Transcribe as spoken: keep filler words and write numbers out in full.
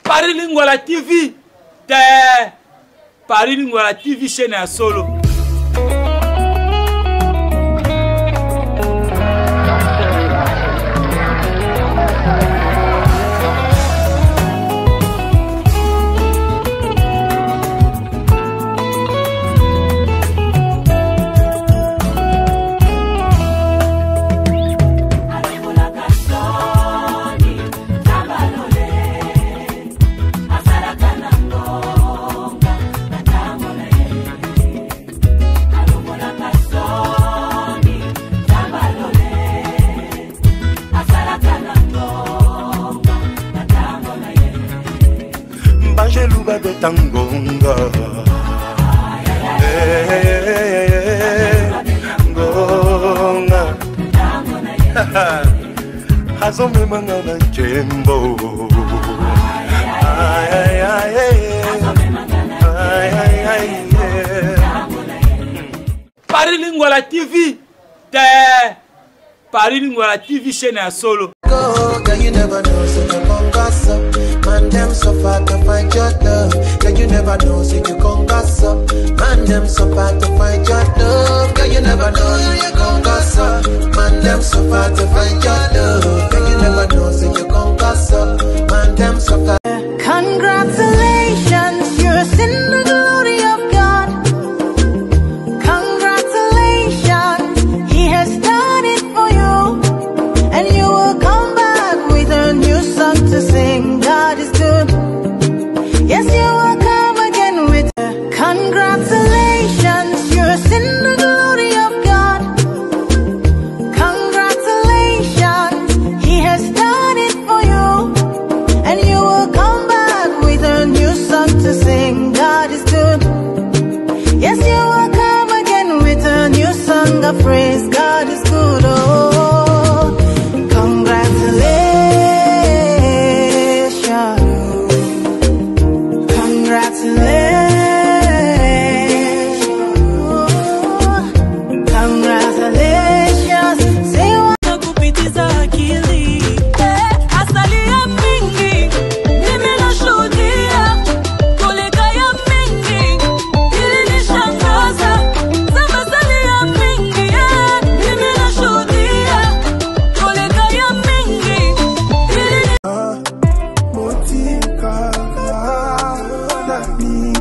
Paris Lingwala T V. Te Paris Lingwala T V chaîne à solo. Luba de tangonga, gonga, hazome mangana jembo, ay ay ay, ay ay ay. Paris Lingwala T V, te Paris Lingwala T V chaîne à solo. You never know, so you gon' gossip. Man, them so far to find your love. Girl, you never know, so you gon' gossip. Man, them so far to find your love. Girl, you never know, so you gon' gossip. Man, them so far to find your love. Girl, you never know, so you gon' gossip. Man, them so far. Congratulations, you're in the glory of God. Congratulations, He has done it for you, and you will come back with a new song to sing. God is good. Yes, you will come again with congratulations, you're in the glory of God. Congratulations, He has done it for you, and you will come back with a new song to sing. God is good. Yes, you will come again with a new song of praise. God is good. Oh, congratulations. Me